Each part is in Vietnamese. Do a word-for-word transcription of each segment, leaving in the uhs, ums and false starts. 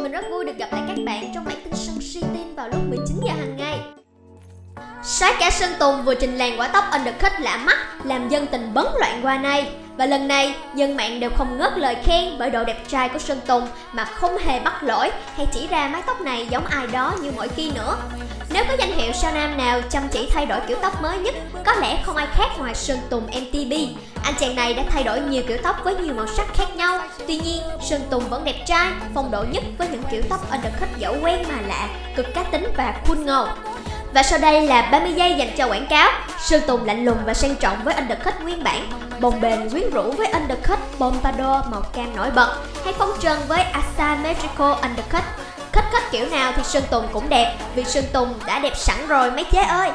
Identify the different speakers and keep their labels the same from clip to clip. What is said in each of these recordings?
Speaker 1: mình rất vui được gặp lại các bạn trong bản tin Sun City vào lúc mười chín giờ hàng ngày. Soái ca Sơn Tùng vừa trình làng quả tóc undercut lạ mắt làm dân tình bấn loạn qua này. Và lần này, dân mạng đều không ngớt lời khen bởi độ đẹp trai của Sơn Tùng mà không hề bắt lỗi hay chỉ ra mái tóc này giống ai đó như mọi khi nữa. Nếu có danh hiệu sao nam nào chăm chỉ thay đổi kiểu tóc mới nhất, có lẽ không ai khác ngoài Sơn Tùng em tê pê. Anh chàng này đã thay đổi nhiều kiểu tóc với nhiều màu sắc khác nhau. Tuy nhiên, Sơn Tùng vẫn đẹp trai, phong độ nhất với những kiểu tóc undercut dẫu quen mà lạ, cực cá tính và cool ngầu. Và sau đây là ba mươi giây dành cho quảng cáo. Sơn Tùng lạnh lùng và sang trọng với undercut nguyên bản, bồng bềnh quyến rũ với undercut pompadour màu cam nổi bật, hay phóng trần với asymmetrical undercut. Thích thích kiểu nào thì Sơn Tùng cũng đẹp, vì Sơn Tùng đã đẹp sẵn rồi mấy chế ơi.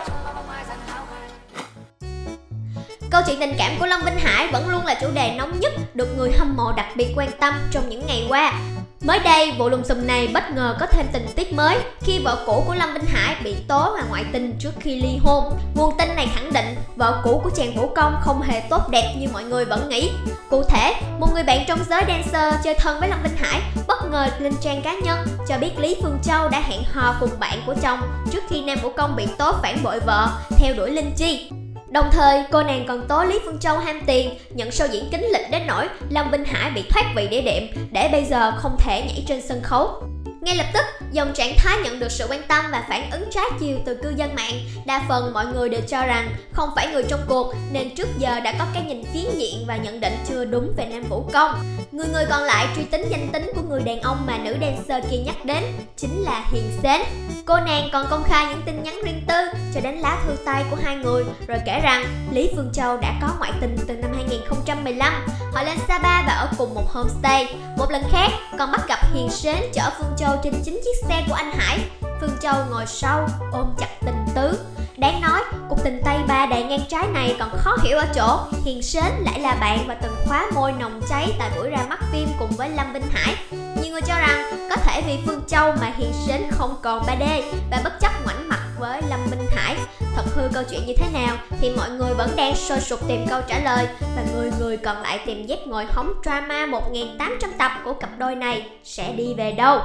Speaker 1: Câu chuyện tình cảm của Lâm Vinh Hải vẫn luôn là chủ đề nóng nhất được người hâm mộ đặc biệt quan tâm trong những ngày qua. Mới đây, vụ lùm xùm này bất ngờ có thêm tình tiết mới khi vợ cũ của Lâm Vinh Hải bị tố là ngoại tình trước khi ly hôn. Nguồn tin này khẳng định vợ cũ của chàng Vũ Công không hề tốt đẹp như mọi người vẫn nghĩ. Cụ thể, một người bạn trong giới dancer chơi thân với Lâm Vinh Hải bất ngờ lên trang cá nhân cho biết Lý Phương Châu đã hẹn hò cùng bạn của chồng trước khi Nam Vũ Công bị tố phản bội vợ, theo đuổi Linh Chi. Đồng thời, cô nàng còn tố Lý Phương Châu ham tiền, nhận show diễn kính lịch đến nỗi Lâm Vinh Hải bị thoát vị đĩa đệm để bây giờ không thể nhảy trên sân khấu. Ngay lập tức, dòng trạng thái nhận được sự quan tâm và phản ứng trái chiều từ cư dân mạng. Đa phần mọi người đều cho rằng không phải người trong cuộc nên trước giờ đã có cái nhìn phiến diện và nhận định chưa đúng về Nam Vũ Công. Người người còn lại truy tính danh tính của người đàn ông mà nữ dancer kia nhắc đến chính là Hiền Sến. Cô nàng còn công khai những tin nhắn riêng tư cho đến lá thư tay của hai người, rồi kể rằng Lý Phương Châu đã có ngoại tình từ năm hai nghìn không trăm mười lăm. Họ lên Sapa và ở cùng một homestay. Một lần khác còn bắt gặp Hiền Sến chở Phương Châu trên chính chiếc xe của anh Hải. Phương Châu ngồi sau ôm chặt tình tứ. Đáng nói, cuộc tình tay ba đầy ngang trái này còn khó hiểu ở chỗ Hiền Sến lại là bạn và từng khóa môi nồng cháy tại buổi ra mắt phim cùng với Lâm Vinh Hải. Nhiều người cho rằng có thể vì Phương Châu mà Hiền Sến không còn ba D và bất chấp ngoảnh mặt với Lâm Vinh Hải. Thật hư câu chuyện như thế nào thì mọi người vẫn đang sôi sục tìm câu trả lời, và người người còn lại tìm dép ngồi hóng drama một nghìn tám trăm tập của cặp đôi này sẽ đi về đâu.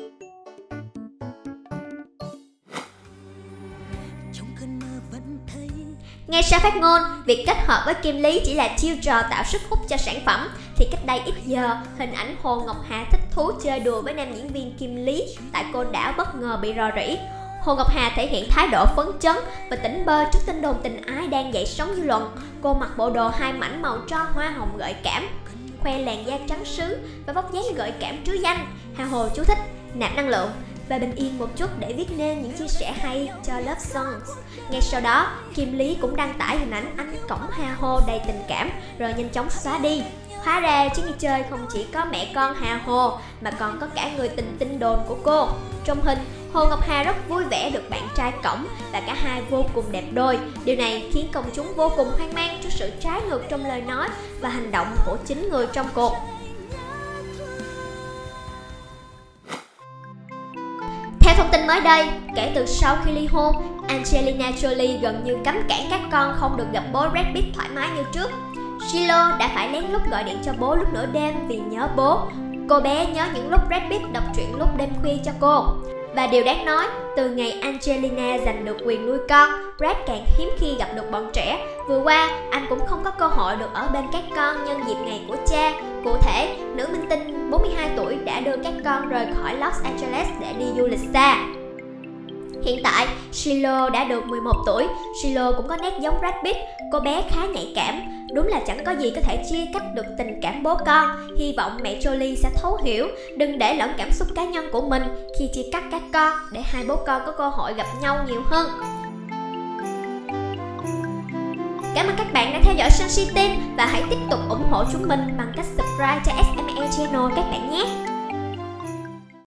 Speaker 1: Ngay sau phát ngôn, việc kết hợp với Kim Lý chỉ là chiêu trò tạo sức hút cho sản phẩm, thì cách đây ít giờ, hình ảnh Hồ Ngọc Hà thích thú chơi đùa với nam diễn viên Kim Lý tại Côn Đảo bất ngờ bị rò rỉ. Hồ Ngọc Hà thể hiện thái độ phấn chấn và tỉnh bơ trước tin đồn tình ái đang dậy sóng dư luận. Cô mặc bộ đồ hai mảnh màu tro hoa hồng gợi cảm, khoe làn da trắng sứ và vóc dáng gợi cảm trứ danh. Hà Hồ chú thích nạp năng lượng và bình yên một chút để viết nên những chia sẻ hay cho Love Songs. Ngay sau đó, Kim Lý cũng đăng tải hình ảnh anh cổng Hà Hồ đầy tình cảm rồi nhanh chóng xóa đi. Hóa ra chuyến đi chơi không chỉ có mẹ con Hà Hồ mà còn có cả người tình tin đồn của cô. Trong hình, Hồ Ngọc Hà rất vui vẻ được bạn trai cổng và cả hai vô cùng đẹp đôi. Điều này khiến công chúng vô cùng hoang mang trước sự trái ngược trong lời nói và hành động của chính người trong cuộc. Theo thông tin mới đây, kể từ sau khi ly hôn, Angelina Jolie gần như cấm cản các con không được gặp bố Brad Pitt thoải mái như trước. J-Lo đã phải lén lút gọi điện cho bố lúc nửa đêm vì nhớ bố. Cô bé nhớ những lúc Brad Pitt đọc truyện lúc đêm khuya cho cô. Và điều đáng nói, từ ngày Angelina giành được quyền nuôi con, Brad càng hiếm khi gặp được bọn trẻ. Vừa qua, anh cũng không có cơ hội được ở bên các con nhân dịp ngày của cha. Cụ thể, nữ minh tinh bốn mươi hai tuổi đã đưa các con rời khỏi Los Angeles để đi du lịch xa. Hiện tại, J-Lo đã được mười một tuổi. J-Lo cũng có nét giống Brad Pitt. Cô bé khá nhạy cảm. Đúng là chẳng có gì có thể chia cách được tình cảm bố con. Hy vọng mẹ Jolie sẽ thấu hiểu, đừng để lẫn cảm xúc cá nhân của mình khi chia cắt các con, để hai bố con có cơ hội gặp nhau nhiều hơn. Cảm ơn các bạn đã theo dõi Sun City và hãy tiếp tục ủng hộ chúng mình bằng cách subscribe cho ét em e Channel các bạn nhé.